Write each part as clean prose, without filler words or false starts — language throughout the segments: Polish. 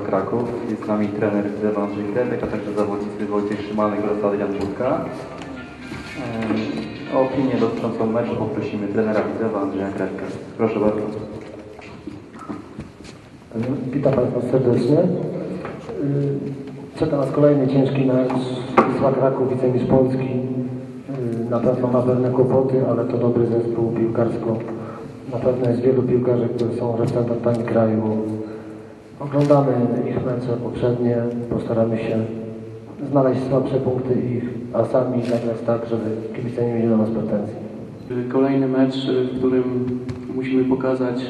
Kraków. Jest z nami trener Andrzej Kretek, a także zawodnicy Wojciech Szymanek oraz Adrian Budka. O opinię dotyczącą meczu poprosimy trenera Widzewa Andrzeja Kretka. Proszę bardzo. Witam Państwa serdecznie. Czeka nas kolejny ciężki mecz. Wisła Kraków, wicemistrz Polski. Na pewno ma pewne kłopoty, ale to dobry zespół piłkarsko. Na pewno jest wielu piłkarzy, którzy są reprezentantami kraju. Oglądamy ich mecze poprzednie, postaramy się znaleźć słabsze punkty ich, a sami zagrać tak, żeby kibice nie mieli do nas pretensji. Kolejny mecz, w którym musimy pokazać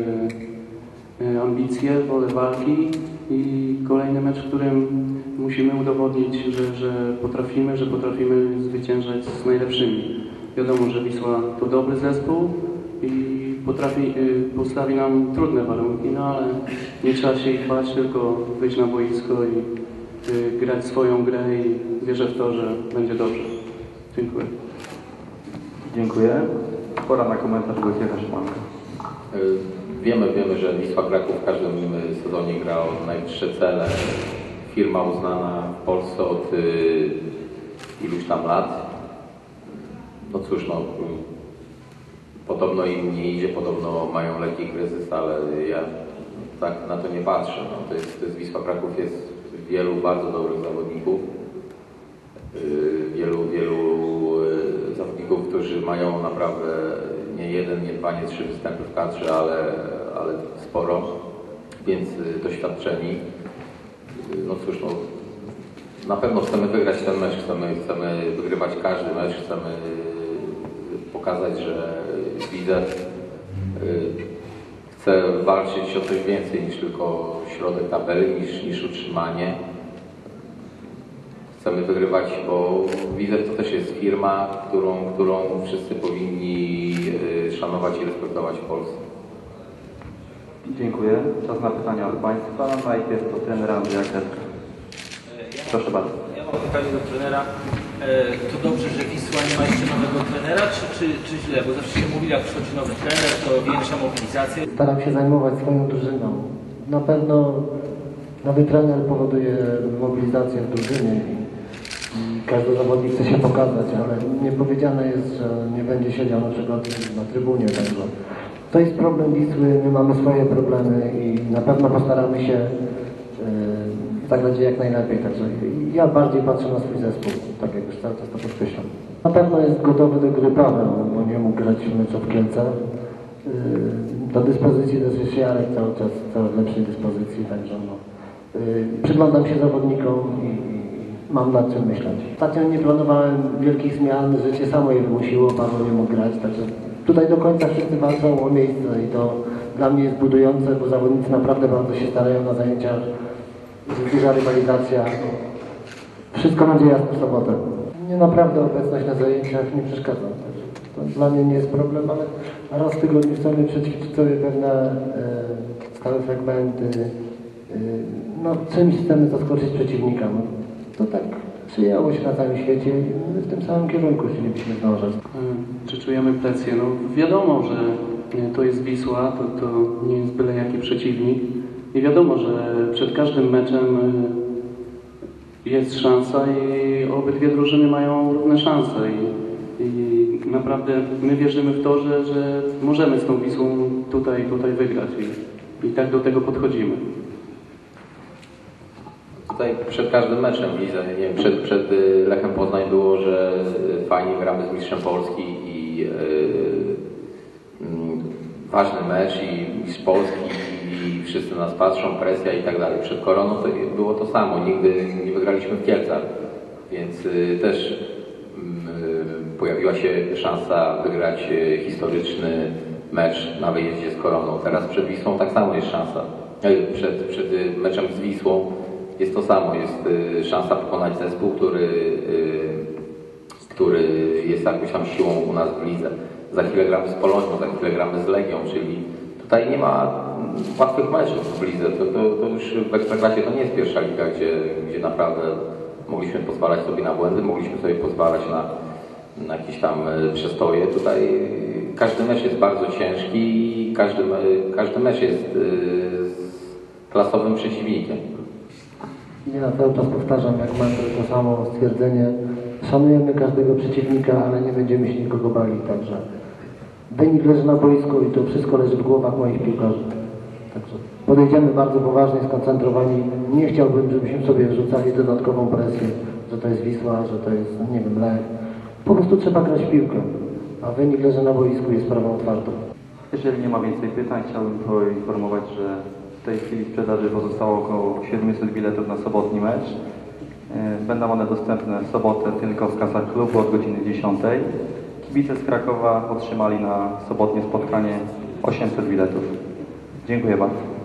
ambicje, wolę walki i kolejny mecz, w którym musimy udowodnić, że potrafimy zwyciężać z najlepszymi. Wiadomo, że Wisła to dobry zespół i postawi nam trudne warunki, no ale nie trzeba się ich bać, tylko wyjść na boisko i grać swoją grę i wierzę w to, że będzie dobrze. Dziękuję. Dziękuję. Pora na komentarz Wojciecha Szymanka. Wiemy, że Wisła Kraków w każdym sezonie gra o najwyższe cele. Firma uznana w Polsce od iluś tam lat. No cóż, podobno im nie idzie, podobno mają lekki kryzys, ale ja tak na to nie patrzę. To jest Wisła Kraków, jest wielu bardzo dobrych zawodników. Wielu zawodników, którzy mają naprawdę nie jeden, nie dwa, nie trzy występy w kadrze, ale sporo, więc doświadczeni. No cóż, na pewno chcemy wygrać ten mecz, chcemy wygrywać każdy mecz, chcemy pokazać, że Widzew chce walczyć o coś więcej niż tylko środek tabeli, niż utrzymanie. Chcemy wygrywać, bo Widzew to też jest firma, którą wszyscy powinni szanować i respektować w Polsce. Dziękuję. Czas na pytania od Państwa. Najpierw to trener Andrzeja Kretka. Proszę bardzo. Ja mam pytanie do trenera. To dobrze, że Wisła nie ma jeszcze nowego trenera, czy źle? Bo zawsze się mówi, jak przychodzi nowy trener, to większa mobilizacja. Staram się zajmować swoją drużyną. Na pewno nowy trener powoduje mobilizację w drużynie i każdy zawodnik chce się pokazać, ale nie powiedziane jest, że nie będzie siedział na przykład na trybunie. Także to jest problem Wisły, my mamy swoje problemy i na pewno postaramy się zagrać jak najlepiej. Także ja bardziej patrzę na swój zespół, tak jak już cały czas to podkreślam. Na pewno jest gotowy do gry Paweł, bo nie mógł grać w meczu w Kielcach. Do dyspozycji też jest Jarek cały czas w coraz lepszej dyspozycji, także przyglądam się zawodnikom i mam nad czym myśleć. Ostatnio nie planowałem wielkich zmian, życie samo je wymusiło, Paweł nie mógł grać, także tutaj do końca wszyscy walczą o miejsce i to dla mnie jest budujące, bo zawodnicy naprawdę bardzo się starają na zajęciach, jest duża rywalizacja. Wszystko będzie jasne w sobotę. Mnie naprawdę obecność na zajęciach nie przeszkadza. To dla mnie nie jest problem, ale raz w tygodniu chcemy przećwiczyć sobie pewne stałe fragmenty. Czymś chcemy zaskoczyć przeciwnika. To tak przyjęło się na całym świecie i my w tym samym kierunku chcielibyśmy zdążyć. Czy czujemy presję? No wiadomo, że to jest Wisła, to nie jest byle jaki przeciwnik. I wiadomo, że przed każdym meczem jest szansa i obydwie drużyny mają równe szanse. I naprawdę my wierzymy w to, że możemy z tą Wisłą tutaj wygrać i tak do tego podchodzimy. Tutaj przed każdym meczem widzę, nie wiem, przed Lechem Poznań było, że fajnie gramy z mistrzem Polski i ważny mecz i mistrz Polski i wszyscy nas patrzą, presja i tak dalej. Przed koroną to było to samo, nigdy nie wygraliśmy w Kielcach, więc też pojawiła się szansa wygrać historyczny mecz na wyjeździe z Koroną. Teraz przed Wisłą tak samo jest szansa. Przed meczem z Wisłą jest to samo, jest szansa pokonać zespół, który jest jakąś tam siłą u nas w lidze. Za chwilę gramy z Polonią, za chwilę gramy z Legią, czyli tutaj nie ma łatwych meczów w lidze. To już w Ekstraklasie to nie jest pierwsza liga, gdzie naprawdę mogliśmy pozwalać sobie na błędy, mogliśmy sobie pozwalać na jakieś tam przestoje. Tutaj każdy mecz jest bardzo ciężki i każdy mecz jest klasowym przeciwnikiem. Ja cały czas powtarzam, jak mantrę, to samo stwierdzenie. Szanujemy każdego przeciwnika, ale nie będziemy się nikogo bali, także wynik leży na boisku i to wszystko leży w głowach moich piłkarzy. Także podejdziemy bardzo poważnie, skoncentrowani. Nie chciałbym, żebyśmy sobie wrzucali dodatkową presję, że to jest Wisła, że to jest, nie wiem, Lech. Po prostu trzeba grać w piłkę, a wynik leży na boisku i jest sprawą otwartą. Jeżeli nie ma więcej pytań, chciałbym poinformować, że w tej chwili w sprzedaży pozostało około 700 biletów na sobotni mecz. Będą one dostępne w sobotę tylko w kasach klubu od godziny 10. Kibice z Krakowa otrzymali na sobotnie spotkanie 800 biletów. Dziękuję bardzo.